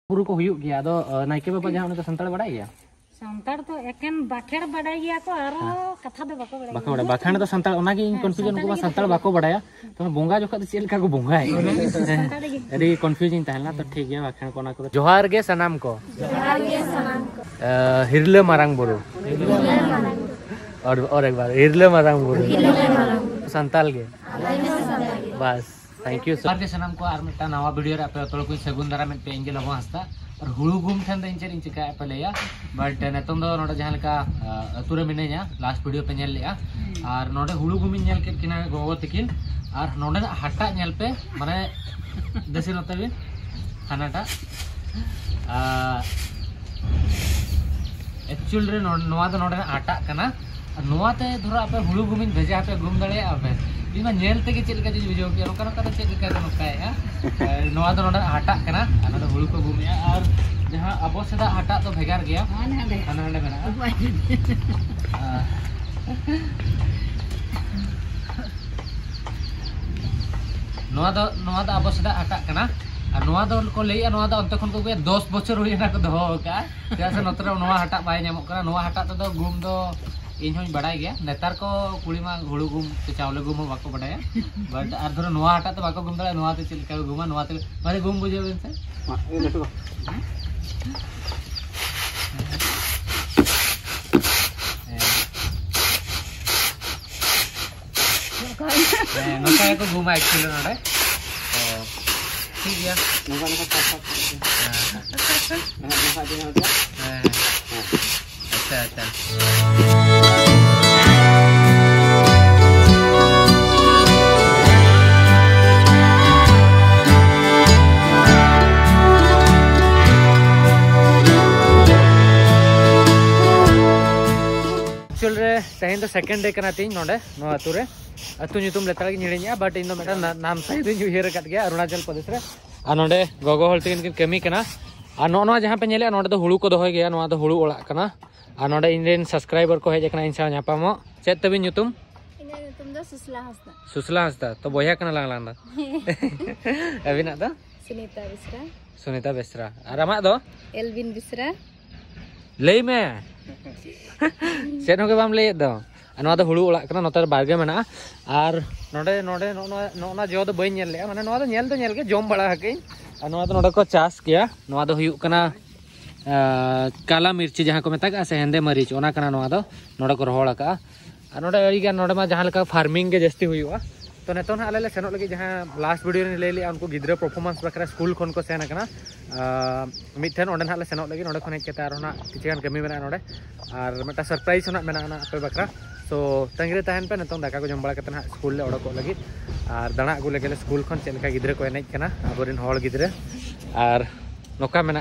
गुरु को हुयुग गया दो नाइके बाबा जहां उनको संताल बड़ाई गया संताल तो एकेन बाखेड़ बड़ाई गया को आरो कथा दो बाको बड़ाई बाखेड़ तो संताल ओना की कंफ्यूजन को संताल बाको बड़ाया तो बोंगा जोखा तो चेल का को बोंगा है अरे कंफ्यूजिंग तहला तो ठीक है बाखेड़ को ना करो जोहार गे सनाम को हिरले मारांग बुरु और एक बार हिरले मारांग बुरु संताल गे बस थैंक यू सर के सनाम को आर मिटा नवा वीडियो रे आपे तोल को सगुन दारा में पे एंजल हो हस्ता और हुळु गुम ठन दिन चेरिंग चिका पे लेया बट नेतों दो नोडे जहां लका अतुरे मिनेया लास्ट वीडियो पे नेल लेया और नोडे हुळु गुम नेल के किना गोगो तकिन और नोडे हटा नेल पे माने देसी नते भी खानाटा एक्चुअल रे नोवा दो नोडे आटा कना नोवा ते धरा आपे हुळु गुमिन भेजा पे गुम दड़े आपे इमा नेल ते के चेल का बुझो के ओकरा का चेल का नकाय नोवा दो नोडे हटा कना अना हुळु को गुमिया और जहां अबो सदा हटा तो भेगार गया हाना हंडे मेना नोवा दो अबो सदा हटा कना और नोवा दो को लेया नोवा दो अंत खन को 10 बछर होइना को दो का जैसे नतरे नोवा हटा बाय नामो कना नोवा हटा तो गुम दो इन होई बड़ाई गया नेतार को कुड़ी मा हुळु गुम ते चावले गुम बाको बड़ाया बट आर धरो नोवा हटा तो बाको गुम दला नोवा ते चिलका गुमा नोवा ते मारे गुम बुझे बेन से नोका को गुमा एक्चुअली नडे ठीक है नोका अच्छा तेहन सेकेंड डे करना तीन नोडे नो अतु रे अतु ᱧᱩᱛᱩᱢ लेता गी निड़िया बट इन मेटा नाम सही दिन उयर कट गया अरुणाचल प्रदेश रे आ नोडे गोगो हल तीन किन कमी कना आ नो जहां पे नेले नोडे दो हुळु को दोय गया नो दो हुळु ओला कना आ नोडे इन रेन सब्सक्राइबर को हेज कना इन सा ᱧᱟᱯᱟᱢᱚ चेत तबिन ᱧᱩᱛᱩᱢ इन ᱧᱩᱛᱩम दो सुसला हंसदा तो बोया कना लांग दा अबिना दो सुनीता बेसरा और आमा दो एल्विन बिसरा लई में सेनो के बाम लई दो अनवा दो हुळु ओला कना नोतर बारगे मेना और नोडे नोना जो दो बई नेल ले माने नोवा दो नेल के जोम बड़ा हके अनवा दो नोडे को चास किया नोवा दो हुयु कना काला मिर्ची जहां को मेता से हेंदे मरीच ओना कना नोवा दो नोडे को रोहड़ का और नोडे अड़ी गा नोडे मा जहां लका फार्मिंग के जस्ती हुयुआ तो नेतोन आले ले सेनो लगी जहां लास्ट वीडियो रे ले ले उनको गिद्रे परफॉर्मेंस बकरा स्कूल खन को सेन कना मिथेन ओंडे हाले सेनो लगी नोडे खन हेज केता आरोना किछगान कमी मेना नोडे और मेटा सरप्राइज होना मेना ना पे बकरा तो तंगरे तहन पे नेतोन दाका को जम बड़ा कतना स्कूल ले ओडको लगी और दाना अगु लगे स्कूल खन चेलका गिद्रे को एनेज कना अबोरिन होड़ गिद्रे और नोका मेना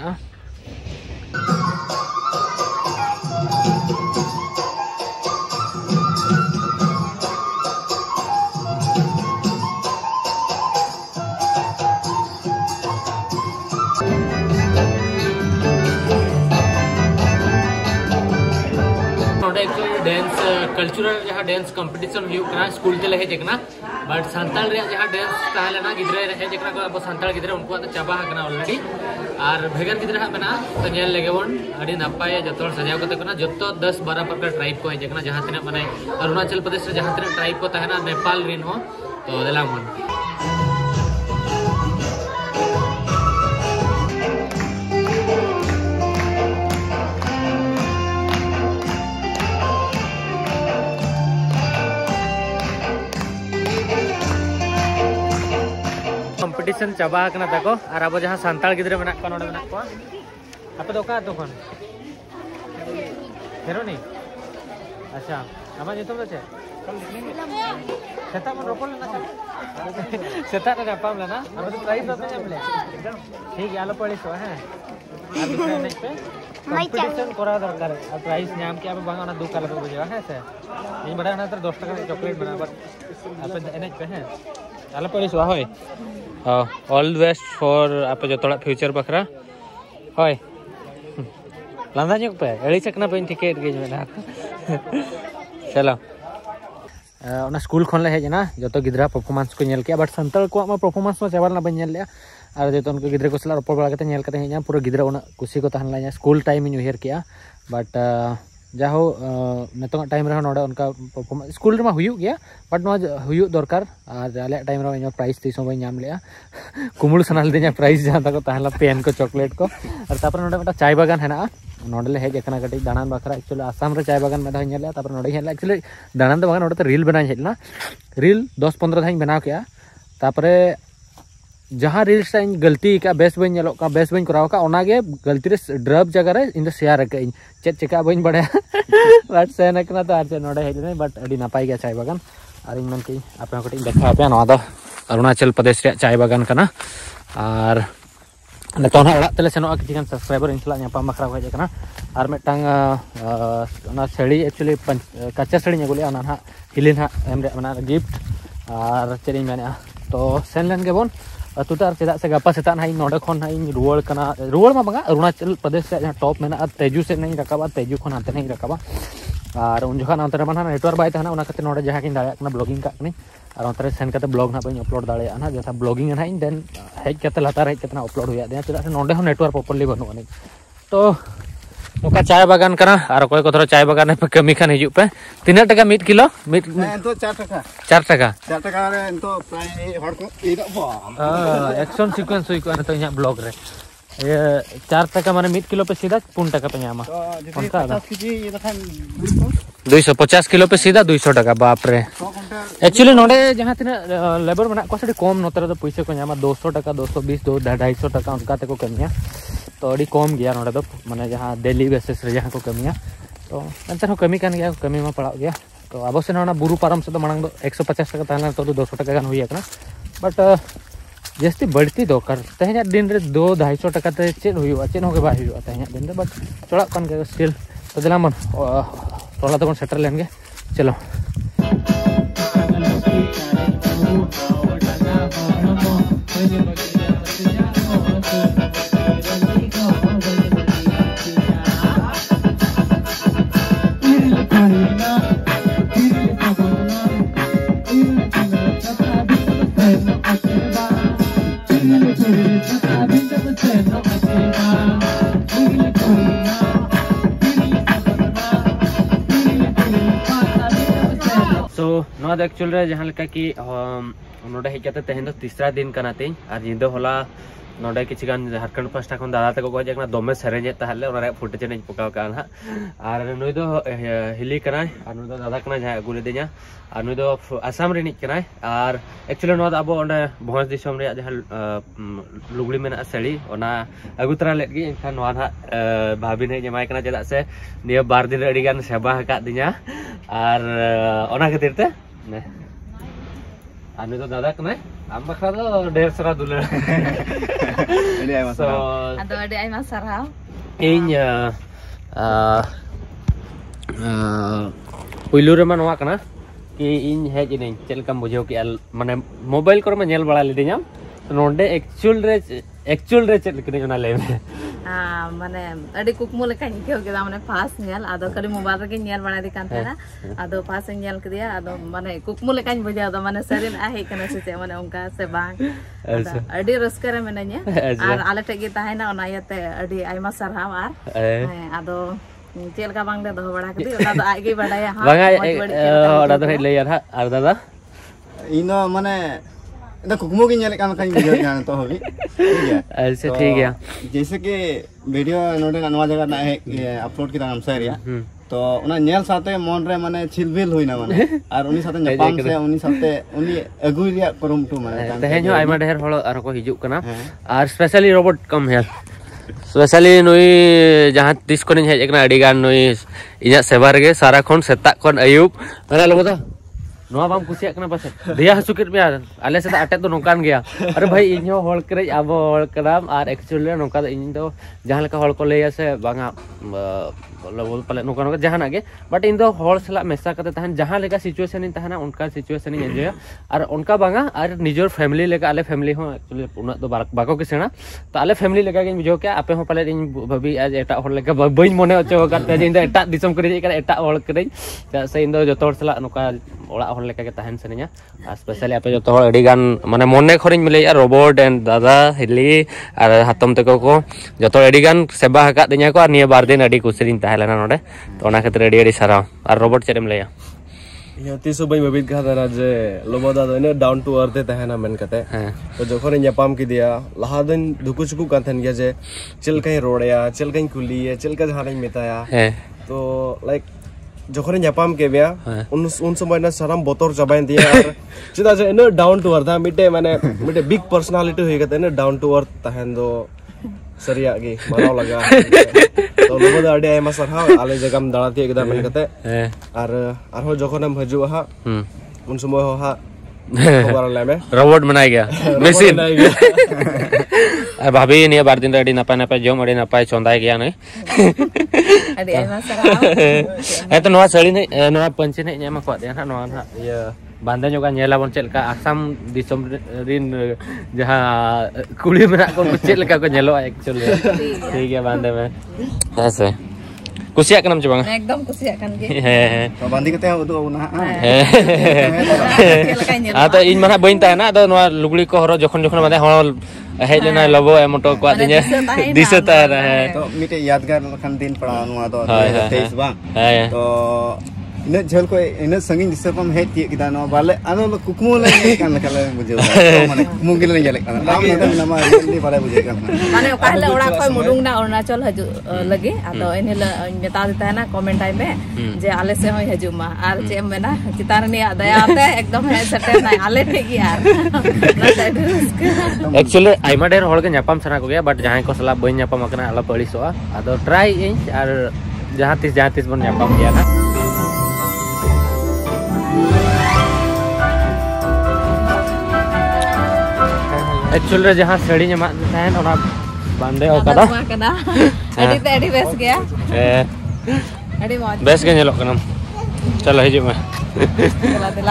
डांस कल्चरल जहाँ डांस कंपटीशन हुआ स्कूल ते हेजना बट सानताल जहाँ डांस तहलेना गिद्रे हेजना को अब सानताल गिद्रे उनको तो चाबा हकना ऑलरेडी और भेगन गिद्रे मेना तो नेल लेगे बन अड़ी नपाय जतो सजाव कते कना जतो 10-12 प्रकार ट्राइब को हेजना जहाँ तिना माने अरुणाचल प्रदेश रे जहाँ तिना ट्राइब को तहना नेपाल रिन हो तो देलामन कंपटीशन चाबा कना तको और अब जहां सानताल गिद्रे मेना को नोडे मेना को आपे दो का तो खन हेरोनी अच्छा आमा नितुम दे सेता मन रोपल ना सेता रे पाम लेना अब तो प्राइस तो हमले ठीक है आलो पड़ी सो है आ दूसरे नेक्स्ट पे कंपटीशन करा दरकार है और प्राइस नाम के अब बांगा ना दो कलर को बुझा है से इन बड़ा ना 10 टका चॉकलेट बना बट आप एनेज पे है आलो पड़ी सो होय ऑल द बेस्ट फॉर आप जो थोड़ा फ्यूचर बखरा होय लांदा ᱧᱚᱜ पे एड़ी चकना पे टिकेट गेज मेना चलो स्कूल खन ले हेजना जो गिद्रा परफॉर्मेंस को नेल के बट संताल को परफॉर्मेंस में चावल ना बन नेल और जो उनको गिद्रे को सला रोपड़ बड़ा करते नेल करते हेना पूरा गिद्रा उना कुसी को तहन लाया स्कूल टाइम इन उहेर किया बट जाहो नेतो टाइम रे नोडे उनका परफॉर्मेंस स्कूल रे मा हुयु गया बट नो हुयु दरकार और आले टाइम रे इन प्राइज तीसो बई नाम लिया कुमुल सनाल देना प्राइज जहां तक तहला पेन को चॉकलेट को और तापर नोडे मटा चाय बागान हेना नोडले हेज एकना कटी दानान बखरा एक्चुअली आसाम रे चाय बागान में दा हेला तापर नोडे हेला एक्चुअली दानान द बागान नोडे रील बना हेला रील 10-15 धाई बनाव किया तापर जहाँ रील्स गलती का बेस बन का बेस बन कराव का ओनागे गलती रे ड्रब जगह रे इन शेयर का चेक चिका बन बड़ा बट सेन एकना तो आर नोडे हेज नहीं बट अड़ी नपाय गया चाय बागान और इन मन की आपे कटी देखा पे नवा दो अरुणाचल प्रदेश रे चाय बागान कना और तो ना तेले सेनो किसी सब्सक्राइबर इन सला नापाम बखरा हेज कना और मिटटांग ना सड़ी एक्चुअली कच्चा सड़ी अगुलिया ना हिलिन हा एम रे मना गिफ्ट और चेरी मेना तो सेन लेन गेबोन तुतार चेदा से गपा सेता ना नोडे खन ना रुवाड़ कना रुवाड़ मा बंगा अरुणाचल प्रदेश से जहां टॉप में तेजू से नहीं रकाबा तेजू खन हाते नहीं रकाबा और उन जखा अंतरे माना नेटवर्क बाय तहना उना कते नोडे जहां किन दाया कना ब्लॉगिंग का कनी और अंतरे सेन कते ब्लॉग ना बई अपलोड दाया ना जथा ब्लॉगिंग ना इन देन हेज कते लातार हेज कते अपलोड हुया दे चेदा से नोडे हो नेटवर्क प्रॉपर्ली बनु अनि तो नोका चाय बागान कना और कोई को थोड़ा चाय बागान पे कमी खान हिजु पे 3 टका 1 किलो मिट तो 4 टका 4 टका 4 टका रे तो प्राय हर को इदा बा एक्शन सीक्वेंस हुई को तो यहां ब्लॉग रे ये 4 टका माने 1 किलो पे सीधा 4 टका पे यामा तो जदी 50 केजी ये दखान 250 किलो पे सीधा 200 टका बाप रे एक्चुअली नोडे जहां तिना लेबर बना को सडी कम नोतरे तो पैसे को यामा 200 टका 220 250 टका उनका ते को कमिया तो अड़ी कम गया नोडे तो माने जहां डेली बेसिस रे जहां को कमिया तो अंतर हो कमी कान गया कमी में पड़ा गया तो अब से ना बुरु पारम से तो मांग दो 150 टका ताना तो 200 टका गान हुई है बट जस्ती बढ़ती दो कर तेहना दिन रे 2-250 टका ते चेन हुई चेन होगे बा हुई तेहना दिन रे बट थोड़ा कन के स्टिल तो दिला मन थोड़ा तो सेटल लेंगे चलो एक्चुअल रे जहां लेका कि नोडे हेज कते तेहन तीसरा दिन कना तीन और निंदा होला नोडे किछि गान झारखंड पास्टा खन दादा तको गज एकना दमे सेरेजे ताहले ओना रे फुटेज नहीं पकाव का ना और नुई दो हिली कना और नुई दो दादा कना जहां गुले दे냐 और नुई दो आसाम रे निक कना और एक्चुअली नो अब ओंडे भोज दिसम रे जहां लुगड़ी मेना सड़ी ओना अगुतरा लेत गी एनखान नोआ ना भाभी ने जमाय कना चेदा से निया 12 दिन अडी गान सेबा हका दि냐 और ओना खातिर ते ने आने तो दादा कना आम बखरा तो ढेर सारा दुलर अडी आइमा सराव अदो अडी आइमा सराव इन पुइलु रे मनवा कना कि इन हेज इन चलकम बुझो कि माने मोबाइल कर में नेल बड़ा लेदिया तो नोंडे एक्चुअल रे चल के ना ले हां माने अडी कुकमु लेका निके के माने पास नेल आदो करी मोबाइल रे नेल बना दी कान था आदो पास नेल के दिया आदो माने कुकमु लेका बुझा दो माने सरिन आ हे कना से माने उनका से बांग अडी रस्कर रे मेनanya और आले टेगे ताहेना ओनायते अडी आइमा सरहाव आर आदो चेल का बांग दे दो बड़ा कदी ओना तो आगे बड़ाया हां ओना तो ले यार और दादा इनो माने इदा कुकमो की नेल कान खाई वीडियो जान तो होगी ठीक है ऐसे ठीक है जैसे कि वीडियो नोडे नवा जगह ना है अपलोड किदा हम सारिया तो उना नेल साथे मन रे माने छिलबिल होइना माने और उनी साथे नेपाम से उनी साथे उनी अगुई रिया करमटू माने तेहेन आइमा ढेर होल आर को हिजुक कना और स्पेशली रोबोट कम है स्पेशली नुई जहां तीस को हेज एकना अडी गान नुई इना सेवा रे सारा खन सेता खन अयुब माने लोगो तो नोआ बाम कुसिया कना पासे दिया हसुकित में आले से अटे तो नोकान गया अरे भाई इन होल करे अब होल कराम और एक्चुअली नोका इन दो जहां लेका होल को लेया से बांगा बोल पले नोका नोका जहां आगे बट इन दो होल सला मेसा करते तहन जहां लेका सिचुएशन इन तहना उनका सिचुएशन इन एंजॉय और उनका बांगा और निजर फैमिली लेका आले फैमिली हो एक्चुअली उना तो बाको के सेना तो आले फैमिली लेका के बुझो के आपे हो पले इन भाभी आज एटा होल लेका बइन मने अचो करते इन दो एटा दिसम करे एटा होल करे से इन दो जतो सला नोका ओड़ा हर लेका के तहन सनिया स्पेशली आपे जो तो अड़ी गान माने मोने खरिन मिले रोबोट एंड दादा हिली और हातम तको को जो तो अड़ी गान सेबा हका दिया को निया बार दिन अड़ी कुसरिन तहलेना नोडे तो ओना खातिर अड़ी सारा और रोबोट चेदम लेया या तीसो बाई मबित खादा जे लोबोदा दो ने डाउन टू अर्थ तहना मन कते तो जखन ᱧᱟᱯᱟᱢ किदिया लहा दिन दुकु चुकु कान थन गया जे चल कहीं रोड़या चल कहीं कुलिए चल का जहां मेताया तो लाइक जखन ᱧᱟᱯᱟᱢ के बिया उन समय ना साराम बोतोर चबाइन दिया और चिदा जे इन डाउन टू अर्थ मिटे माने मिटे बिग पर्सनालिटी होई गते ने डाउन टू अर्थ तहन दो सरिया गे मानाव लगा तो लोबोदा अडे आयमा सरहा आले जगम दाड़ाती एकदम मन कते और हो जखन हम हजु हा उन समय हो हा खबर लेमे रोबोट बनाई गया मशीन भाभी निया बार दिन अडी नपाय नपाय जम अडी नपाय चोंदाय गया नहीं अडी आयमा सरहा ए तो नवा सड़ी नहीं नवा पंची नहीं ᱧᱟᱢ ᱠᱚ ᱫᱮ ᱱᱟ ᱱᱚᱣᱟ ᱤᱭᱟᱹ बांधे जो नेला बन चलका आसाम दिसम रिन जहां कुली मेरा को चलका को नेलो एक्चुअली ठीक है बांधे में ऐसे कुसिया कनम च बांग एकदम कुसिया कन गे तो बांधी कते उदु उना आ तो इन मना बइन ता ना तो नवा लुगली को हरो जखन जखन माने हळ हेज लेना लबो एमटो को दिने दिसता है तो मिटे यादगार लखन दिन पड़ा नवा तो 23 बा तो इन झल को इन संगिन दिसपम हेज ती किदा नो बाले आनो कुकमो ले कान कले बुझे माने कुकमो के ले जले कान आम नता नमा रियली बाले बुझे कान माने पहले ओड़ा कोई मुडुंग ना अरुणाचल हजु लगे आतो इन मेता देता है ना कमेंट टाइम में जे आले से होय हजु मा आर जे मेना चितार ने दया आते एकदम है सटे ना आले ठीक यार एक्चुअली आइमा डेर होल के ᱧᱟᱯᱟᱢ सना को गया बट जहां को सला बइन ᱧᱟᱯᱟम अकना आला पड़ीसोआ आदो ट्राई इन और जहां तीस बन ᱧᱟᱯᱟम गया ना एक्चुअली जहां सड़ी ᱧᱟᱢᱟ तहन ओना बांधे ओकदा अडी ते अडी बेस गया अडी मौज बेस के नेलो कनम चलो हिजु में चला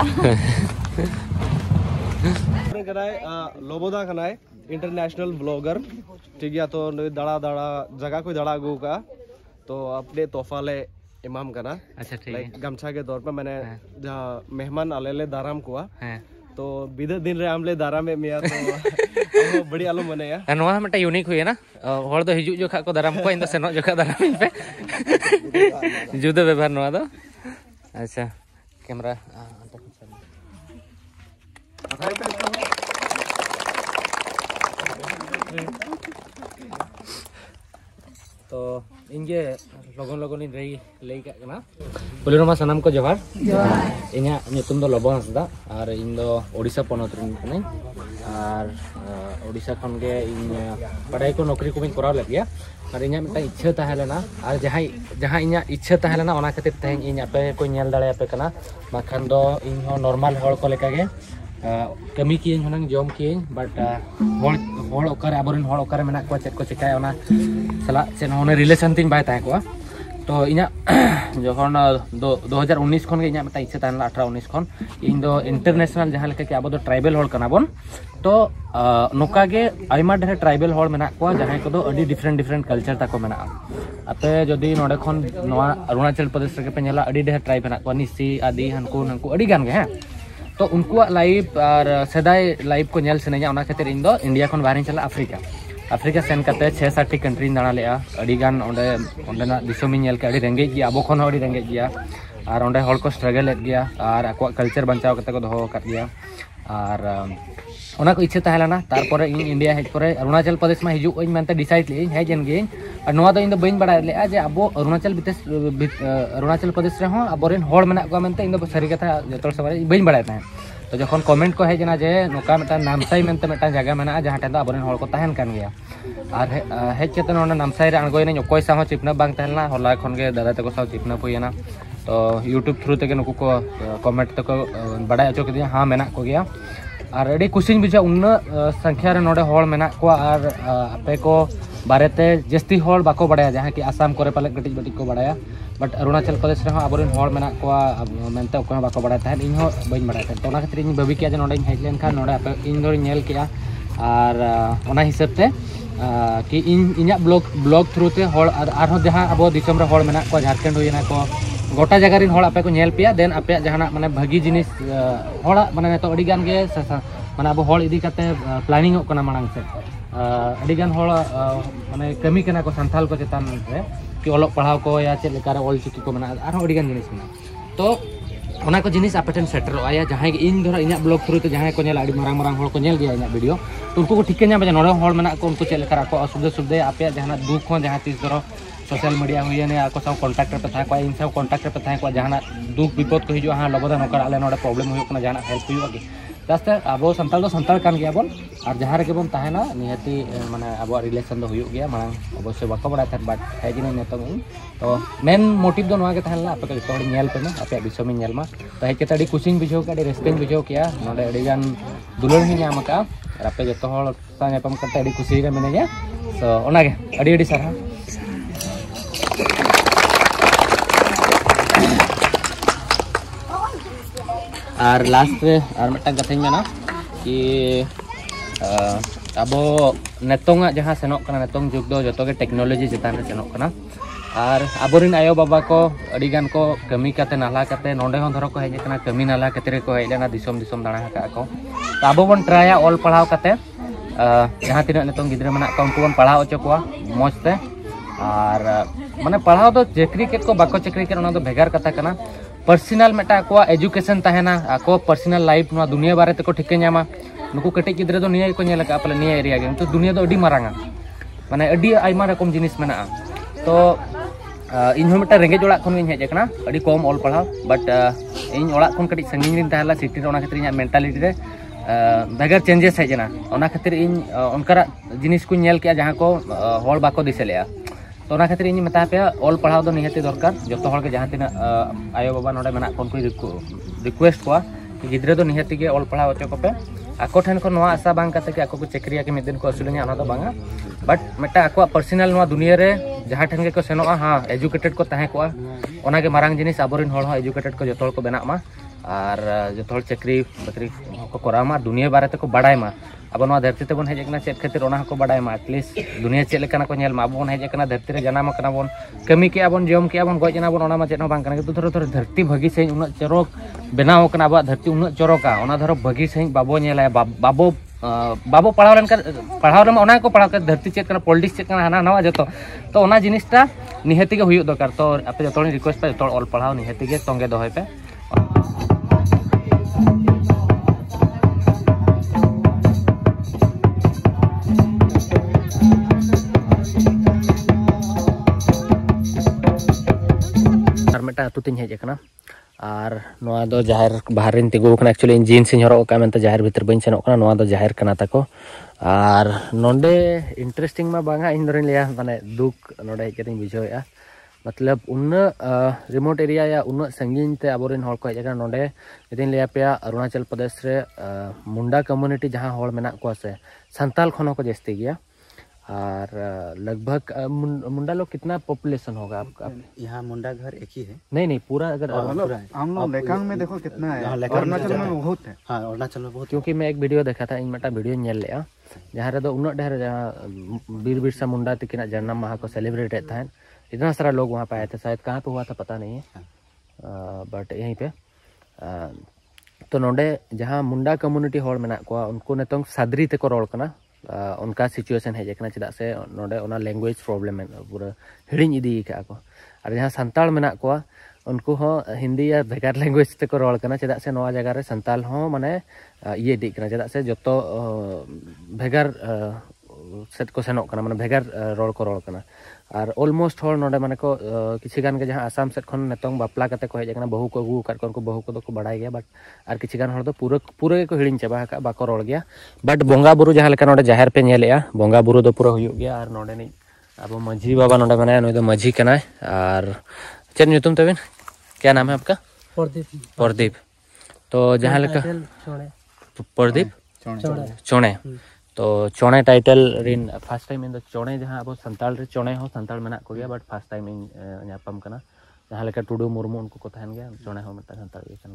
कराय लोबोदा खनाय इंटरनेशनल ब्लॉगर ठीक है तो दड़ा दड़ा जगह कोई दड़ा गु का तो अपने तोहफा ले इमाम कना अच्छा ठीक है गमछा के तौर पे मैंने जहाँ मेहमान आले दाराम कुआ तो बिदर दिन रे आमले दारा में मिया तो बड़ी आलू मने या नोआ मटा यूनिक हुई है ना होड़ दो हिजु जो खा को दाराम को इन दो सेनो जो खा दाराम पे जुदो व्यवहार नोआ दो अच्छा कैमरा तो इनके लोगन लोगन इन रही लई का ना पुलिस रमा सनम को जोहार इन्या nyutum दो लबन हसदा और इन दो ओडिशा पोनत रिन कने और ओडिशा खन के इन पढ़ाई को नौकरी को बिन कराव ले गया और इन्या मिटा इच्छा ताहेलेना और जहां इन्या इच्छा ताहेलेना ओना खातिर तहें इन आपे को नेल दाड़े आपे कना माखन दो इन हो नॉर्मल होड़ को लेका गे कमी की हुनंग जम की बट होड़ ओकर आबोरिन होड़ ओकर मेना को चेक को चिकाय ओना सला से होने रिलेशन तीन बाय ताहे को तो इना जखन 2019 खन के इना मता इच्छा तान 18 19 खन इन दो इंटरनेशनल जहां लेका के आबो दो ट्राइबल होड़ कना बोन तो नोका के आइमा ढेर ट्राइबल होड़ मेना को जहां को दो अडी डिफरेंट कल्चर ताको मेना आपे जदी नोडे खन नोआ अरुणाचल प्रदेश रे पे नेला अडी ढेर ट्राइब मेना को निसी आदि हनको अडी गान गे हैं तो उनको लाइव और सदाई लाइव को नेल सनेया ओना खातिर इन दो इंडिया खन बाहर चला अफ्रीका सेन करते 6-7 कंट्री दाणा लेआ अडी गान ओंडे ओंडेना दिसोमी नेल के अडी रेंगे गया अबो खन अडी रेंगे गया और ओंडे होल को स्ट्रगल एट गया और आको कल्चर बचाव करते को दोहो कर गया और ओना को इच्छा ताहेलाना तारपरे इन इंडिया हेज परे अरुणाचल प्रदेश में हिजु ओइन मानते डिसाइड ले हेज एन गे और नोआ दो इन दो बइन बड़ा लेआ जे अबो अरुणाचल प्रदेश रे हो अबोरेन होड़ मेना को मानते इन दो सरी कथा जतोल सवारे बइन बड़ा था तो जखन कमेंट को हेजना जे नोका मेटा नामसाई मेनते मेटा जगह मेना जहां टे दो अबोरेन होड़ को तहन कान गया और हेज केते नोना नामसाई रे अणगोयना ओकोय सा हो चिपना बांग तहलना होला खन गे दादा तको सा चिपना पुयना तो यूट्यूब थ्रू ते नुकु को कमेंट तको बड़ा अचो के हां मेना को गया और अड़ी कुशिन बुझा उन संख्या रे नोडे होड़ मेना को और आपे को बारेते जस्ती होड़ बाको बड़ाया जहां कि आसाम करे पाले गटिज बटिज को बड़ाया बट अरुणाचल प्रदेश रे अबोरेन होड़ मेना को मेनते को बाको बड़ा था इन हो बइन बड़ा था तो ना खातिर इन बबी किया जे नोडे हेज लेन खा नोडे आपे इन दो नेल किया और ओना हिसाब ते कि इन इन्या ब्लॉग थ्रू ते होड़ और जहां अबो दिसम रे होड़ मेना को झारखंड होइना को गोटा जगह रिन होड़ आपे को नेल पिया देन आपे जहाना माने भागी जिनिस होड़ा माने नेतो अडी गान गे माने अब होड़ इदी काते प्लानिंग ओक कना मांग से अडी गान होड़ माने कमी कना को संथाल को चेतन रे कि ओलोक पढ़ाव को या चेक लेकार ऑल चिकी को मना आरो अडी गान जिनिस में तो ओना को जिनिस आपे ठन सेटर आया जहां के इन धरा इना ब्लॉग थ्रू तो जहां को नेल अडी मारंग मारंग होड़ को नेल गया इना वीडियो तो उनको को ठीके न्या बजे नोडे होड़ मना को उनको चेक लेकार को असुविधा सुविधा आपे जहां दुख हो जहां तीस धरो सोशल मीडिया हुई ने आको सब कांटेक्ट पे था को इन सब कांटेक्ट पे था को जहां दुख विपद को हिजो हां लबदा नकर आले नोडे प्रॉब्लम हुई कना जहां हेल्प हुई की जास्ते अब संताल दो संताल कान गया बोन और जहां रे बोन ताहेना निहति माने अब रिलेशन दो हुई गया मांग अवश्य बाको बड़ा था बट है जिने नेतो तो मेन मोटिव दो नवा के ताहेला आपे के तोड़ नेल पे आपे विषय में नेल मा तो हेके तडी कुसिंग बुझो का रेस्पेक्ट बुझो किया नोडे अडी गान दुलर ही नाम का और आपे जतो होड़ साने पम करते अडी खुशी रे मिने गया तो ओना के अडी अडी सारा और लास्ट रे और मिटन कथाई मेना कि अब नेतोंगा जहां सेनोक कना नेतोंग जुग दो जतो के टेक्नोलॉजी चितान रे सेनोक कना और अबोरिन आयो बाबा को अडी गान को कमी काते नाला काते नोंडे हों धरो को हेज कना कमी नाला कते को हेलेना दिसोम दिसोम दाणा हका को तो अब बोन ट्राया ऑल पढ़ाव काते जहां तिना नेतोंग गिद्रा मना को उनको बोन पढ़ाव ओचो को मौजते और माने पढ़ाव दो चेकरी केट को बाको चेकरी केट ओना दो भेगार कथा कना पर्सनल मेटा को एजुकेशन ताहेना आको पर्सनल लाइफ नो दुनिया बारे ते को ठिके न्यामा नुकु कटे गिद्रे दो निया को नेला का पले निया एरिया गे तो दुनिया दो अडी मारांगा माने अडी आइमा रकम जिनिस मेना तो इन हो मेटा रेंगे जोड़ा खन हेज कना अडी कम ऑल पढ़ाव बट इन ओड़ा खन कटी संगिन रिन ताहला सिटी रे ओना खातिर इन मेंटालिटी रे बेगर चेंजेस हेजना ओना खातिर इन ओनकरा जिनिस को नेल के जहां को होल बाको दिसेलेया तो ओना खातिर इन मता पे ऑल पढ़ाव दो निहते दरकार जतो हर के जहां तिना आयो बाबा नोडे मेना कोन को रिक्वेस्ट को कि गिद्रे दो निहते के ऑल पढ़ाव ओचो को पे आको ठन को नवा आशा बांग काते के आको को चेकरिया के मिदिन को असुलनिया ओना दो बांगा बट मेटा आको पर्सनल नवा दुनिया रे जहां ठन के को सेनोआ हां एजुकेटेड को ताहे को ओना के मारांग जिनिस आबोरिन होड़ हो एजुकेटेड को जतो को बेना मा और जतो चेकरी बकरी को करामा दुनिया बारे ते को बाडाय मा अब नवा धरती ते बोन हेज कना चेक खातिर ओना को बाडाय मा एटलीस्ट दुनिया चेक लेकना को नेल मा बोन हेज कना धरती रे जनाम कना बोन कमी के आबोन जम के आबोन गोजना बोन ओना मा चेक न बांग कना तो धरो धरती भगी से उन चरोक बनाव कना बा धरती उन चरोका ओना धरो भगी से बाबो नेला बाबो बाबो पढ़ाव रे ओना को पढ़ाव के धरती चेक कना पॉलिटिक्स चेक कना हाना नवा जतो तो ओना जिनिसटा निहति के हुई दरकार तो आपे जतो रिक्वेस्ट पे जतो ऑल पढ़ाव निहति के संगे दोहय पे अतु तीन हेज कना और नवा दो जाहिर बाहर रिन तिगु कना एक्चुअली इन जीन्स इन हरो का मेनते जाहिर भीतर बइन सेनो कना नवा दो जाहिर कना ताको और नोंडे इंटरेस्टिंग मा बांगा इन दरिन लिया माने दुख नोंडे हेज कतिन बुझोया मतलब उन रिमोट एरिया या उन संगीन ते आबोरिन होड़ को हेज कना नोंडे यदिन लिया पे अरुणाचल प्रदेश रे मुंडा कम्युनिटी जहां होड़ मेना को से संताल खनो को जस्ती गया और लगभग मुंडा लोग कितना पॉपुलेशन होगा आपका यहाँ मुंडा घर एक ही है नहीं पूरा अगर हम लोग लेकांग में देखो कितना है अरुणाचल में बहुत है हाँ अरुणाचल में बहुत क्योंकि मैं एक वीडियो देखा था इन मेटा वीडियो नेल लेया जहां रे दो उन ढेर जहां वीर बिरसा मुंडा तिकिना जन्म माह को सेलिब्रेट था इतना सारा लोग वहाँ पे आए थे शायद कहाँ पे हुआ था पता नहीं है बट यहीं पे तो नोंडे जहां मुंडा कम्युनिटी होड़ मेना को उनको नेतों सादरी ते को रोल कना उनका सिचुएशन है जेकना चेदा से नोडे ओना लैंग्वेज प्रॉब्लम है पूरा हिड़िंग इदी का को और जहां संताल मेना को उनको हो हिंदी या भेगार लैंग्वेज ते को रोल कना चेदा से नवा जगह रे संताल हो माने ये दी कना चेदा से जतो भेगार सेट को सेनोक कना माने भेगार रोल को रोल कना और ऑलमोस्ट होड़ नोडे माने को किछि गान के जहां आसाम सेट खन नेतोंग बापला कते को हेज कना बहु को अगु कर को बहु को दो को बडाय गया बट और किछि गान होड़ दो पूरा को हिड़िंग चाबा का बाको रोल गया बट बोंगा बुरु जहां लेका नोडे जाहिर पे नेलेया बोंगा बुरु दो पूरा हुई गया और नोडे नि अब माझी बाबा नोडे माने नो दो माझी कना और चेन न्यूतुम तबिन क्या नाम है आपका प्रदीप तो जहां लेका प्रदीप चोणे तो चोणे टाइटल रिन फर्स्ट टाइम इन द चोणे जहां अब संताल रे चोणे हो संताल मेना को गया बट फर्स्ट टाइम इन न्यापम कना जहां लेका टुडू मुर्मू उनको को तहन गया चोणे हो मेटा संताल ये कन गया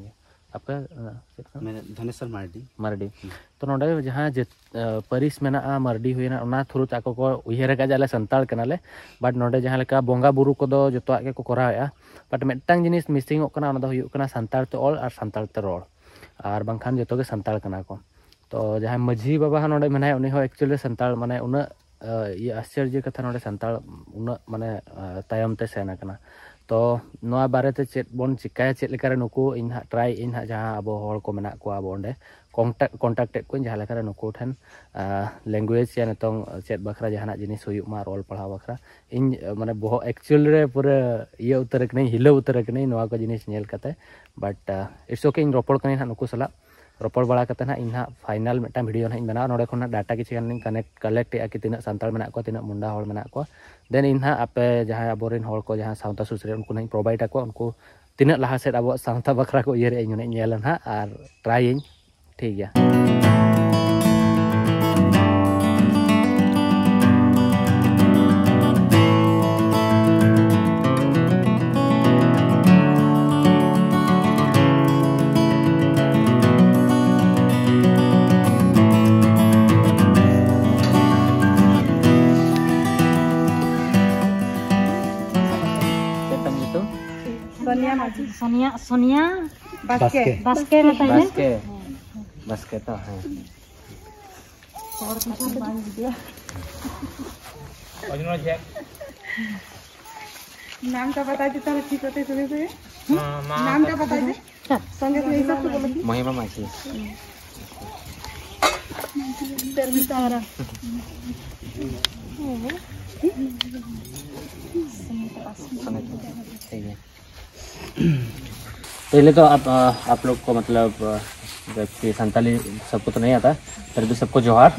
आपका मैंने धनेश्वर मार्डी मार्डी तो नोडे जहाँ परिस मेना मार्डी हुई ना थ्रू आको को उयहर का जाले संताल कनाले बट नोडे जहाँ लेका बोंगा बुरु को दो जो के को कराया बट मिट्टांग जिनिस मिसिंग ओकना ओना दो हुयुग कना संताल ते ऑल और संताल ते रोड और बंखान जो के संताल कना को तो जहाँ मझी बाबा नोडे मेना उनी हो एक्चुअली संताल माने उना ये आश्चर्य कथा नोडे संताल उना माने तायम ते सेना कना तो नोआ बारे ते चेत बोन चिकाय चेत लेकारे नुकु इन ट्राई इन जहाँ अब हर को मेना को अब ओंडे कॉन्टैक्ट को जहाँ लेकारे नुकु ठन लैंग्वेज या नितों चेत बखरा जहाँ जिनिस हुयुग मा रोल पढ़ा बखरा इन माने बहु एक्चुअल रे पूरा ये उतर के नहीं हिलो उतर के नहीं नोआ को जिनिस नेल कते बट इट्स ओके इन रोपड़ कनी ना नुकु सला रोपड़ बड़ा करते ना इन फाइनल मिट्टा वीडियो ना बना नोडे खन डाटा किसी कलेक्ट कि तीना सानताल मेना को तीना मुंडा हर मेना को देन इन आपे जहाँ अबोरेन हर को जहाँ सावता सुसरे उनको ना प्रोवाइड को उनको तीना लहा सेट अब सावता बखरा को इयर इन नेल ना और ट्राई ठीक है सोनिया सोनिया बास्के बास्के बास्के बास्के तो है नाम का बता दे तो ठीक होते सुने से नाम का बता दे संगे से सब बोलो महिमा माची तरमितारा ठीक है पहले तो आप लोग को मतलब जबकि संताली सबको तो नहीं आता फिर भी सबको जोहार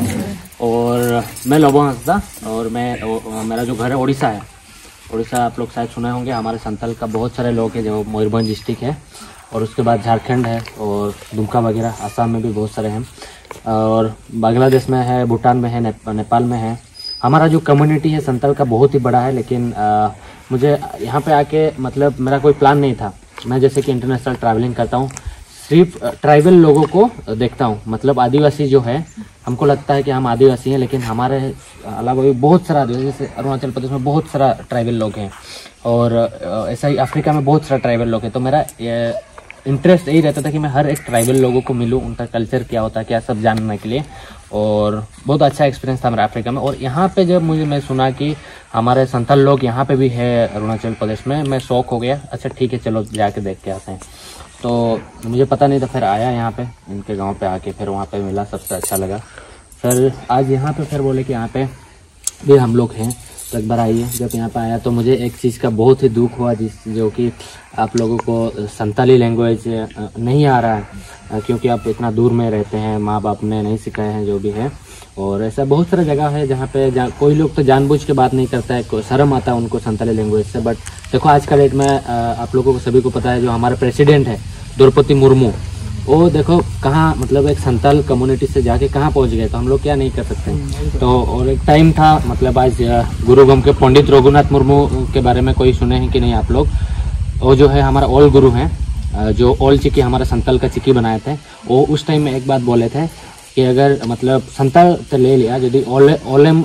और मैं लोबो हंसदा और मैं मेरा जो घर है उड़ीसा है उड़ीसा आप लोग शायद सुने होंगे हमारे संताल का बहुत सारे लोग हैं जो मयूरभंज डिस्ट्रिक्ट है और उसके बाद झारखंड है और दुमका वगैरह आसाम में भी बहुत सारे हैं और बांग्लादेश में है भूटान में है नेपाल में है हमारा जो कम्युनिटी है संताल का बहुत ही बड़ा है लेकिन मुझे यहाँ पे आके मतलब मेरा कोई प्लान नहीं था मैं जैसे कि इंटरनेशनल ट्रैवलिंग करता हूँ सिर्फ ट्राइबल लोगों को देखता हूँ मतलब आदिवासी जो है हमको लगता है कि हम आदिवासी हैं लेकिन हमारे अलावा भी बहुत सारा आदिवासी जैसे अरुणाचल प्रदेश में बहुत सारा ट्राइबल लोग हैं और ऐसा ही अफ्रीका में बहुत सारा ट्राइबल लोग हैं तो मेरा इंटरेस्ट यही रहता था कि मैं हर एक ट्राइबल लोगों को मिलूं उनका कल्चर क्या होता है क्या सब जानने के लिए और बहुत अच्छा एक्सपीरियंस था मेरा अफ्रीका में और यहाँ पे जब मैं सुना कि हमारे संताल लोग यहाँ पे भी है अरुणाचल प्रदेश में मैं शौक हो गया अच्छा ठीक है चलो जाके देख के आते हैं तो मुझे पता नहीं था फिर आया यहाँ पे इनके गांव पे आके फिर वहाँ पे मिला सबसे अच्छा लगा फिर आज यहाँ पे फिर बोले कि यहाँ पे भी हम लोग हैं तो एक बार आइए जब यहाँ पे आया तो मुझे एक चीज़ का बहुत ही दुख हुआ जो कि आप लोगों को संताली लैंग्वेज नहीं आ रहा है क्योंकि आप इतना दूर में रहते हैं माँ बाप ने नहीं सिखाए हैं जो भी है और ऐसा बहुत सारा जगह है जहाँ पे कोई लोग तो जानबूझ के बात नहीं करता है शर्म आता है उनको संताली लैंग्वेज से बट देखो आज का डेट में आप लोगों को सभी को पता है जो हमारा प्रेसिडेंट है द्रौपदी मुर्मू वो देखो कहाँ मतलब एक संताल कम्युनिटी से जाके कहाँ पहुँच गए तो हम लोग क्या नहीं कर सकते तो और एक टाइम था मतलब आज गुरुगम के पंडित रघुनाथ मुर्मू के बारे में कोई सुने हैं कि नहीं आप लोग वो जो है हमारा ओल गुरु हैं जो ओल चिकी हमारा संताल का चिकी बनाए थे वो उस टाइम में एक बात बोले थे कि अगर मतलब संताल तो ले लिया यदि ओलेम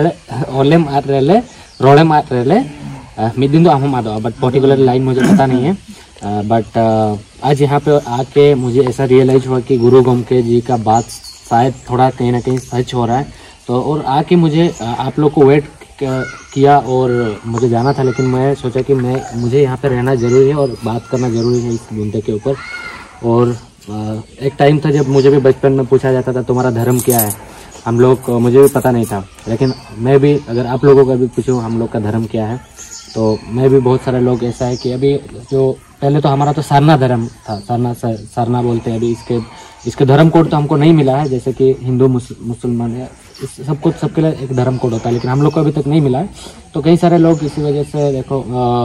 आट रेले रोलेम आट रेले मिड दिन तो हम आदो बट पर्टिकुलर लाइन मुझे पता नहीं है बट आज यहाँ पे आके मुझे ऐसा रियलाइज हुआ कि गुरु गोमके जी का बात शायद थोड़ा कहीं ना कहीं सच हो रहा है तो और आके मुझे आप लोग को वेट किया और मुझे जाना था लेकिन मैं सोचा कि मुझे यहाँ पे रहना ज़रूरी है और बात करना ज़रूरी है इस मुद्दे के ऊपर और एक टाइम था जब मुझे भी बचपन में पूछा जाता था तुम्हारा धर्म क्या है हम लोग मुझे भी पता नहीं था लेकिन मैं भी अगर आप लोगों का भी पूछूँ हम लोग का धर्म क्या है तो मैं भी बहुत सारे लोग ऐसा है कि अभी जो पहले तो हमारा तो सारना धर्म था सारना बोलते हैं अभी इसके धर्म कोड तो हमको नहीं मिला है जैसे कि हिंदू मुसलमान है सब कुछ सबके लिए एक धर्म कोड होता है लेकिन हम लोग को अभी तक नहीं मिला है तो कई सारे लोग इसी वजह से देखो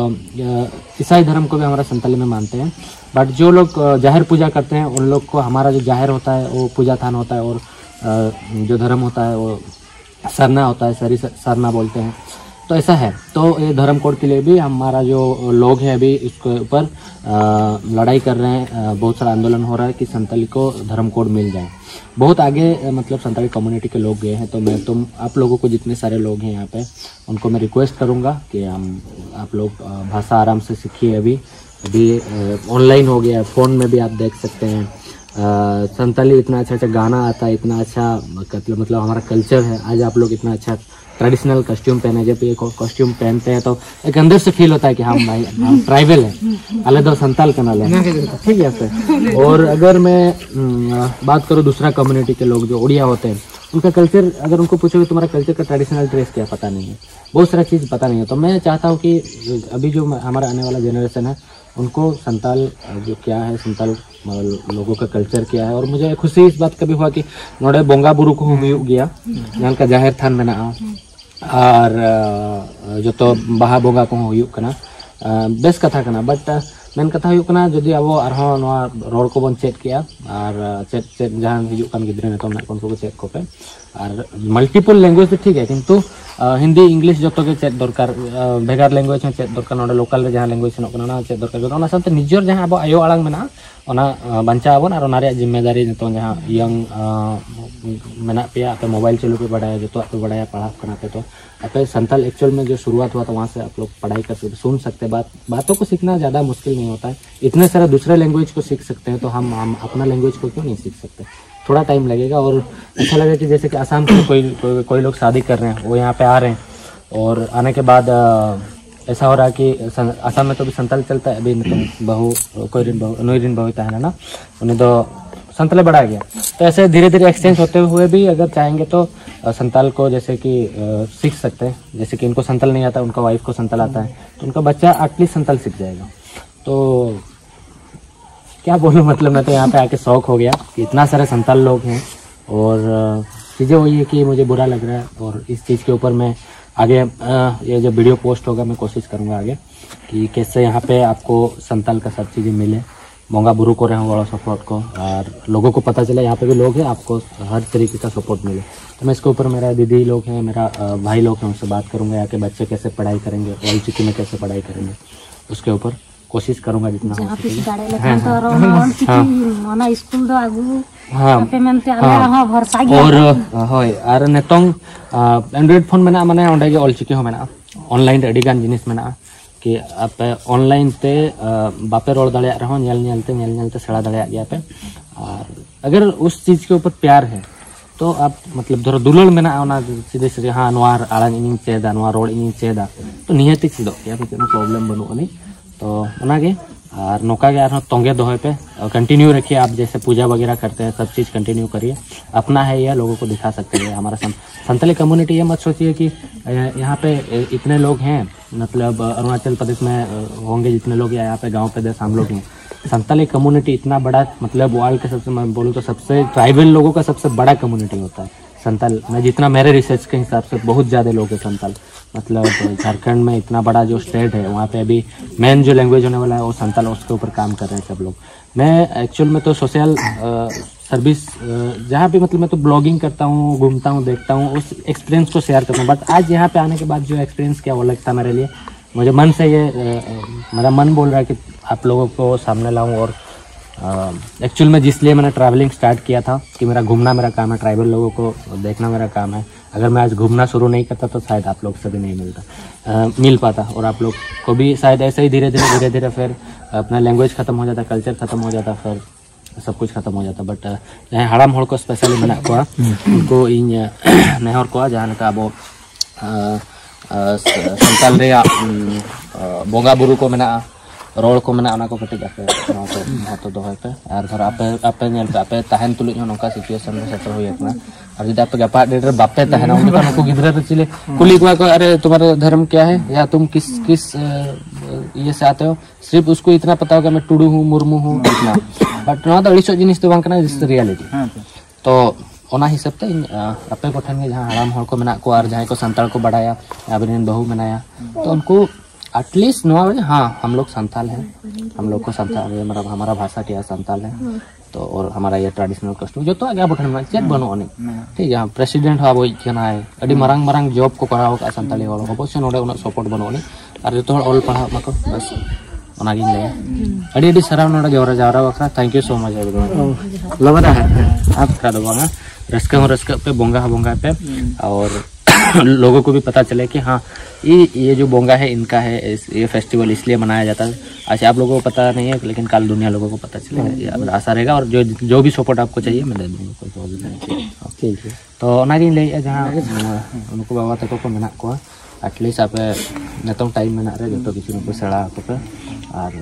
ईसाई धर्म को भी हमारा संताली में मानते हैं बट जो लोग जाहिर पूजा करते हैं उन लोग को हमारा जो जाहिर होता है वो पूजा थान होता है और जो धर्म होता है वो सरना होता है सरना बोलते हैं तो ऐसा है। तो ये धर्म कोड के लिए भी हमारा जो लोग हैं अभी इसके ऊपर लड़ाई कर रहे हैं, बहुत सारा आंदोलन हो रहा है कि संताली को धर्म कोड मिल जाए। बहुत आगे मतलब संताली कम्युनिटी के लोग गए हैं। तो मैं आप लोगों को जितने सारे लोग हैं यहाँ पे उनको मैं रिक्वेस्ट करूँगा कि आप लोग भाषा आराम से सीखिए। अभी ऑनलाइन हो गया, फ़ोन में भी आप देख सकते हैं। संताली इतना अच्छा गाना आता है, इतना अच्छा मतलब हमारा कल्चर है। आज आप लोग इतना अच्छा ट्रेडिशनल कॉस्ट्यूम पहने, जब ये कॉस्ट्यूम पहनते हैं तो एक अंदर से फील होता है कि हम भाई हम ट्राइबल हैं, अलग दो संताल का नाल है, ठीक है सर। और अगर मैं बात करूँ दूसरा कम्युनिटी के लोग जो उड़िया होते हैं, उनका कल्चर अगर उनको पूछोगे तुम्हारा कल्चर का ट्रेडिशनल ड्रेस क्या, पता नहीं है, बहुत सारा चीज़ पता नहीं है। तो मैं चाहता हूँ कि अभी जो हमारा आने वाला जनरेशन है उनको संताल जो क्या है, संताल लोगों का कल्चर क्या है। और मुझे खुशी इस बात का भी हुआ कि नोड़े बोंगा बुरु को हुई गया, यहाँ का जाहिर थान में ना और जो तो बाहा बोंगा को हुई कना बेस कथा कना। बट मेन कथा हुई कना जदि अब रोड को बन चेक किया और चेक जहाँ हिजू कान गिद्रे ने तो उनको चेक को पे और मल्टीपल लैंग्वेज तो ठीक है, किंतु हिंदी इंग्लिश जो तो के चेक दरकार, भेगार लैंग्वेज में चेक दरकार, नोडे लोकल जहाँ लैंग्वेज सेनों चेक दरकार, साथ निजर जहाँ अब आयो आड़ांग में बचावन और जिम्मेदारी जो जहाँ यंग मेना पे आप मोबाइल चलू पे बढ़ाया, जो पे बढ़ाया पढ़ा पे, तो आप संताल एक्चुअल में जो शुरुआत हुआ था वहाँ से आप लोग पढ़ाई कर सकते, सुन सकते, बातों को सीखना ज़्यादा मुश्किल नहीं होता है। इतने सारे दूसरे लैंग्वेज को सीख सकते हैं, तो हम अपना लैंग्वेज को क्यों नहीं सीख सकते। थोड़ा टाइम लगेगा और अच्छा लगेगा कि जैसे कि आसाम से कोई लोग शादी कर रहे हैं, वो यहाँ पे आ रहे हैं और आने के बाद ऐसा हो रहा है कि आसाम में तो भी संताल चलता है, अभी तो बहु कोई दिन बहु है ना, उन्हें तो संताल बढ़ा गया। तो ऐसे धीरे धीरे एक्सचेंज होते हुए भी अगर चाहेंगे तो संताल को जैसे कि सीख सकते हैं। जैसे कि इनको संताल नहीं आता, उनका वाइफ को संताल आता है, तो उनका बच्चा एटलीस्ट संताल सीख जाएगा। तो क्या बोलूँ, मतलब मैं तो यहाँ पे आके शौक हो गया कि इतना सारे संताल लोग हैं। और चीज़ें वही है कि मुझे बुरा लग रहा है, और इस चीज़ के ऊपर मैं आगे ये जब वीडियो पोस्ट होगा मैं कोशिश करूँगा आगे कि कैसे यहाँ पे आपको संताल का सब चीज़ें मिले, बोंगा बुरु को रहे बड़ा सपोर्ट को, और लोगों को पता चले यहाँ पे भी लोग हैं, आपको हर तरीके का सपोर्ट मिले। तो मैं इसके ऊपर मेरा दीदी लोग हैं, मेरा भाई लोग हैं, उनसे बात करूँगा यहाँ के बच्चे कैसे पढ़ाई करेंगे, ऑलचिकी में कैसे पढ़ाई करेंगे, उसके ऊपर कोशिश करूँगा जितना हो सके। और नेतोंग एंड्रॉइड फोन में माने ऑनलाइन ऑलचिकी हो मेना, ऑनलाइन अड़ी गान जिनिस मेना कि आप ऑनलाइन ते बापे रोड दाड़े रहो, नेलते सेड़ा दाड़े गया पे। और अगर उस चीज़ के ऊपर प्यार है तो आप मतलब धरो दुलड़ में सीधे सीधे हाँ नोआ आड़ांग इनिंग चेदा, नोआ रोड इनिंग चेदा, तो निहती चीज़ों या फिर प्रॉब्लम बनूनी। तो उनागे और नौका के और तोंगे दोहे पे कंटिन्यू रखिए। आप जैसे पूजा वगैरह करते हैं सब चीज़ कंटिन्यू करिए, अपना है यह लोगों को दिखा सकते हैं। हमारा संताली कम्युनिटी, ये मत सोचिए कि यहाँ पे इतने लोग हैं, मतलब अरुणाचल प्रदेश में होंगे जितने लोग, या यहाँ पे गांव पे देश हम लोग हैं। संताली कम्युनिटी इतना बड़ा, मतलब वर्ल्ड के सबसे, मैं बोलूँ तो सबसे ट्राइबल लोगों का सबसे बड़ा कम्युनिटी होता है संताल में। जितना मेरे रिसर्च के हिसाब से बहुत ज़्यादा लोग हैं संताल, मतलब झारखंड में इतना बड़ा जो स्टेट है वहाँ पे अभी मेन जो लैंग्वेज होने वाला है वो संताल, उसके ऊपर काम कर रहे हैं सब लोग। मैं एक्चुअल में तो सोशल सर्विस जहाँ पे, मतलब मैं तो ब्लॉगिंग करता हूँ, घूमता हूँ, देखता हूँ, उस एक्सपीरियंस को शेयर करता हूँ। बट आज यहाँ पे आने के बाद जो एक्सपीरियंस क्या वो लगता मेरे लिए, मुझे मन से ये मेरा मन बोल रहा है कि आप लोगों को सामने लाऊं। और एक्चुअल में जिसलिए मैंने ट्रैवलिंग स्टार्ट किया था कि मेरा घूमना मेरा काम है, ट्राइबल लोगों को देखना मेरा काम है। अगर मैं आज घूमना शुरू नहीं करता तो शायद आप लोग से भी नहीं मिल पाता, और आप लोग को भी शायद ऐसे ही धीरे धीरे फिर अपना लैंग्वेज ख़त्म हो जाता, कल्चर ख़त्म हो जाता, फिर सब कुछ खत्म हो जाता। बट जहाँ हाड़ाम होड़ को स्पेशली मेना को उनको इन नेहर को जहाँ का अब संताल रे बोंगा बुरु को मेना, रोड को मेना, उना को कटिज आपे दोहे पे। और धर आपे नेल पे आपे तहन तुलुज नौका सिचुएशन में सेटल हुई अपना। और जब आप गपा डेटर बापे तहना उन जगह को गिदरे चिले कुली को अरे तुम्हारा धर्म क्या है या तुम किस ये से आते हो, सिर्फ उसको इतना पता होगा मैं टुडू हूँ, मुर्मू हूँ, इतना। बट ना अड़ीसो जिनिस तो बांग रियलिटी। तो ओना हिसाब ते आपे को ठन जहाँ हड़ाम हड़ को मेना को और जहाँ को संताल को बढ़ाया, अबिन बहु मेनाया, तो उनको एटलीस्ट नौ बजे। हाँ, हम लोग संताल हैं, हम लोग को संताल हमारा भाषा क्या संताल है, तो और हमारा ये ट्रेडिशनल कस्टम जो तो आगे बटन में चेक बनो नहीं ठीक है। प्रेसिडेंट हो अब केना है अड़ी मरंग मरंग जॉब को कराओ का संताली हॉल अवश्य नोडे उना सपोर्ट बनो नहीं और जो तो ऑल पढ़ा मको बस ओना गिन ले अड़ी अड़ी सराव नोडे जवरा जवरा बखरा thank you so much everyone लबदा है आप करा दो बांगा रस्का पे बोंगा पे और लोगों को भी पता चले कि हाँ ये जो बोंगा है इनका है, ये फेस्टिवल इसलिए मनाया जाता है। अच्छा, आप लोगों को पता नहीं है लेकिन कल दुनिया लोगों को पता चलेगा, आशा रहेगा। और जो भी सपोर्ट आपको चाहिए मैं दे दूँगा। ठीक है, तो जहाँ उनको बाबा तक को मेना को एटलिस्ट आप नितों टाइम मेना रे जो किसी को सेड़ा को पे और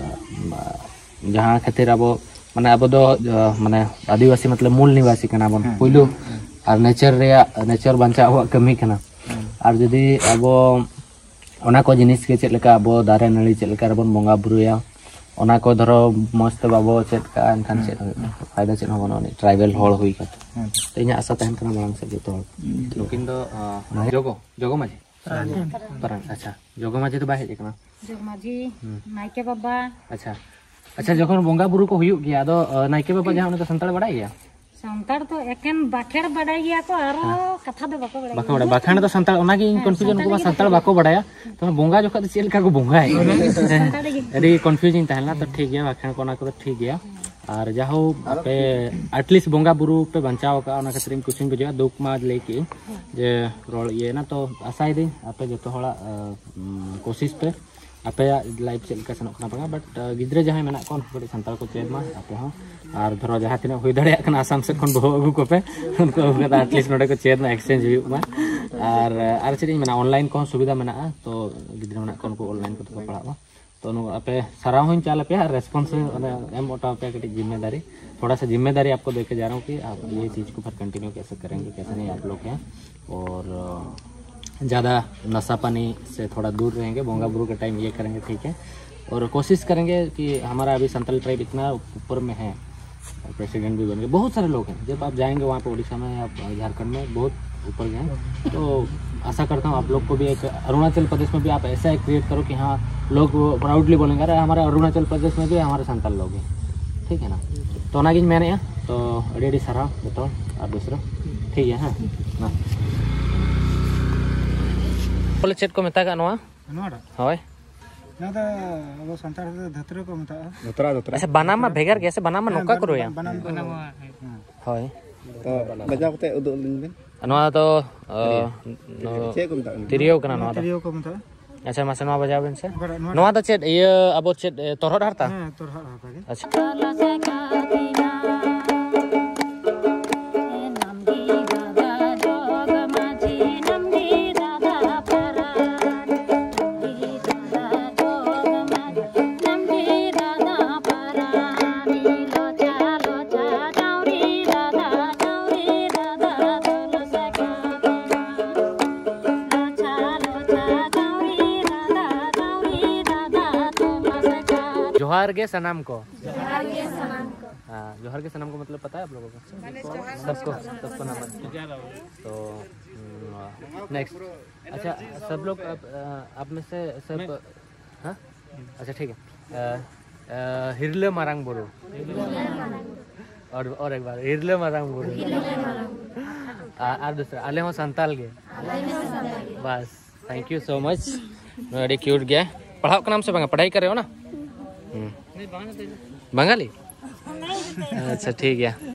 जहाँ खातिर अब माने अब दो माने आदिवासी मतलब मूल निवासी कना बन पहिलो और नेचर बंचाव कमी कना और जदि अब ओना को जिनिस के चेक लेका अब दारे नाड़ी चेक लेका बन बोंगा बुरुया ओना को धरो मस्त बाबो चेक का एनखान चेक फायदा चेक हो बनो ट्राइबल हॉल हुई का तो इना आशा तहन कना मांग से जो लोकिन दो जोगो माजी परन अच्छा जोगो माजी तो बाहे कना जोगो माजी नाइके बाबा अच्छा जखन बोंगा बुरु को हुयुग गया आदो नाइके बाबा जहां उनका संताल बड़ाई गया संताल तो एकेन बाखेड़ बड़ाई गया को आरो कथा दो बाको बड़ाई बाखेड़ तो संताल ओना की कंफ्यूजन को संताल बाको बड़ाया तो बोंगा जोखा चेल का को बोंगा है अरे कंफ्यूजिंग तहला तो ठीक है बाखेड़ को ना को ठीक गया और जाहो पे एटलीस्ट बोंगा बुरु पे बंचाव का ओना खातिर कुछ बुझा दुख मा लेके जे रोल ये ना तो आशा दे आपे जो तो हड़ा कोशिश पे आपे लाइफ चेक का सनक ना बट गिद्रे जहां मेना कोन बड़ी संताल को चेद मा आपे हो और धरो जहां तिना हुई दड़े कना आसाम से कोन बहु अगु को पे उनको एटलीस्ट नोडे को चेद में एक्सचेंज हुई मा और चेद मेना ऑनलाइन को सुविधा मेना तो गिद्रे मेना कोन को ऑनलाइन को तो पढ़ावा तो नो आपे सराव हुन चाल पे रेस्पॉन्स एम ओटा पे कटी जिम्मेदारी थोड़ा सा जिम्मेदारी आपको देके जा रहा हूं कि आप ये चीज को फिर कंटिन्यू कैसे करेंगे कैसे नहीं आप लोग हैं और ज़्यादा नशा पानी से थोड़ा दूर रहेंगे, बोंगा बुरु के टाइम ये करेंगे ठीक है। और कोशिश करेंगे कि हमारा अभी संताल ट्राइब इतना ऊपर में है, प्रेसिडेंट भी बन गए, बहुत सारे लोग हैं। जब आप जाएंगे वहाँ पे उड़ीसा में या झारखंड में बहुत ऊपर गए तो आशा करता हूँ आप लोग को भी एक अरुणाचल प्रदेश में भी आप ऐसा क्रिएट करो कि हाँ लोग प्राउडली बोलेंगे अरे हमारे अरुणाचल प्रदेश में भी हमारे संताल लोग हैं, ठीक है ना। तो ना कि मैंने तो अड़ी सराह बताओ आप दूसरा ठीक है। हाँ बोले चेट को मेता नवा होय ना दा अब संतार धतरे को मेता धतरा अच्छा बनामा भेगर कैसे बनामा नोका करो या होय तो बजावते उदो लिन नवा तो चे को मेता तिरियो कना नवा तिरियो को मेता अच्छा मासे नवा बजावेन से नवा तो चेट ये अब चेट तोरहट हरता तोरहट हरता के अच्छा जोहार के सनम को हाँ जोहार के सनम को मतलब पता है आप लोगों को सबको नमन। तो नेक्स्ट अच्छा सब लोग आप में से सब हाँ अच्छा ठीक है हिरले मारंग बुरु और एक बार हिरले मारंग बुरु और दूसरा आले हो संताल के बस thank you so much very cute गया पढ़ाओ का नाम से पढ़ाई कर रहे हो ना बंगाली अच्छा ठीक है।